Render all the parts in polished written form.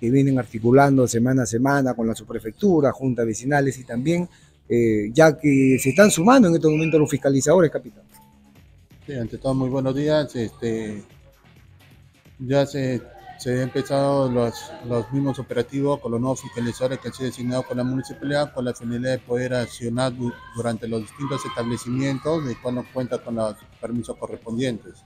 que vienen articulando semana a semana con la subprefectura, juntas vecinales y también ya que se están sumando en estos momentos los fiscalizadores, capitán. Sí, ante todo, muy buenos días. Ya se han empezado los mismos operativos con los nuevos fiscalizadores que han sido designados con la municipalidad con la finalidad de poder accionar durante los distintos establecimientos, de cual no cuenta con los permisos correspondientes.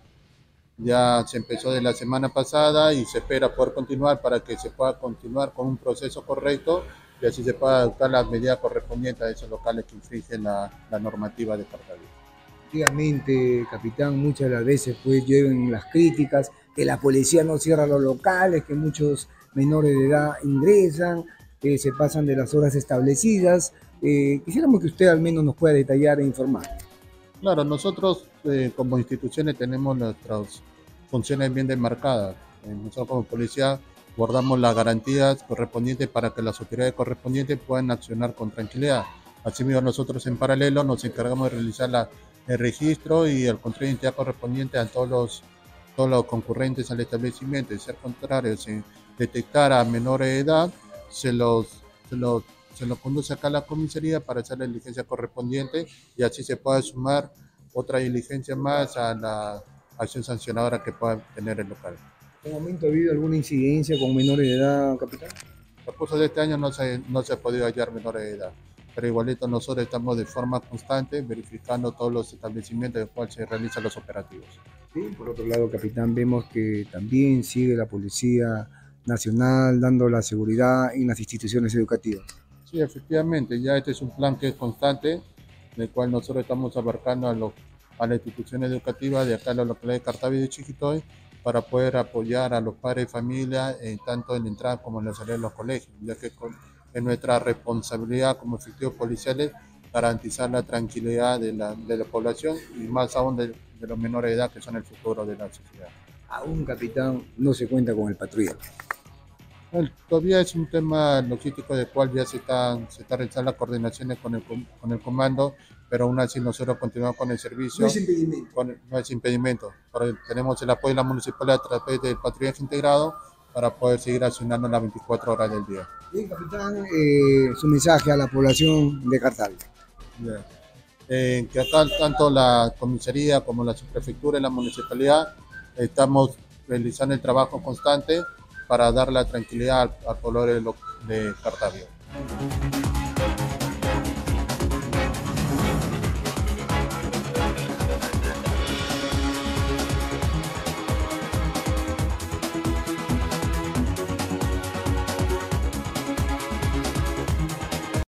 Ya se empezó de la semana pasada y se espera poder continuar para que se pueda continuar con un proceso correcto y así se pueda adoptar las medidas correspondientes a esos locales que infringen la normativa de Cartago. Efectivamente, capitán, muchas de las veces pues lleven las críticas que la policía no cierra los locales, que muchos menores de edad ingresan, que se pasan de las horas establecidas. Quisiéramos que usted al menos nos pueda detallar e informar. Claro, nosotros como instituciones tenemos nuestras funciones bien demarcadas. Nosotros como policía guardamos las garantías correspondientes para que las autoridades correspondientes puedan accionar con tranquilidad. Asimismo, nosotros en paralelo nos encargamos de realizar el registro y el control de identidad correspondiente a todos los concurrentes al establecimiento. De ser contrario, si detectar a menores de edad, se los, se los se lo conduce acá a la comisaría para hacer la diligencia correspondiente y así se puede sumar otra diligencia más a la acción sancionadora que pueda tener el local. ¿En un momento ha habido alguna incidencia con menores de edad, capitán? El curso de este año no se ha podido hallar menores de edad, pero igualito nosotros estamos de forma constante verificando todos los establecimientos en los cuales se realizan los operativos. Sí, por otro lado, capitán, vemos que también sigue la Policía Nacional dando la seguridad en las instituciones educativas. Sí, efectivamente, ya este es un plan que es constante, en el cual nosotros estamos abarcando a las instituciones educativas de acá, en la localidad de Cartago y de Chiquitoy, para poder apoyar a los padres de familia, tanto en la entrada como en la salida de los colegios, ya que es nuestra responsabilidad como efectivos policiales garantizar la tranquilidad de la población y más aún de los menores de edad que son el futuro de la sociedad. Aún, capitán, no se cuenta con el patrullero. Bueno, todavía es un tema logístico del cual ya se está realizando las coordinaciones con el comando, pero aún así nosotros continuamos con el No servicio, es impedimento. no es impedimento. Tenemos el apoyo de la municipalidad a través del patrullaje integrado para poder seguir accionando las 24 horas del día. Bien, capitán, su mensaje a la población de Cartago. Yeah. Que acá tanto la comisaría como la subprefectura y la municipalidad estamos realizando el trabajo constante para dar la tranquilidad al pueblo de Cartago.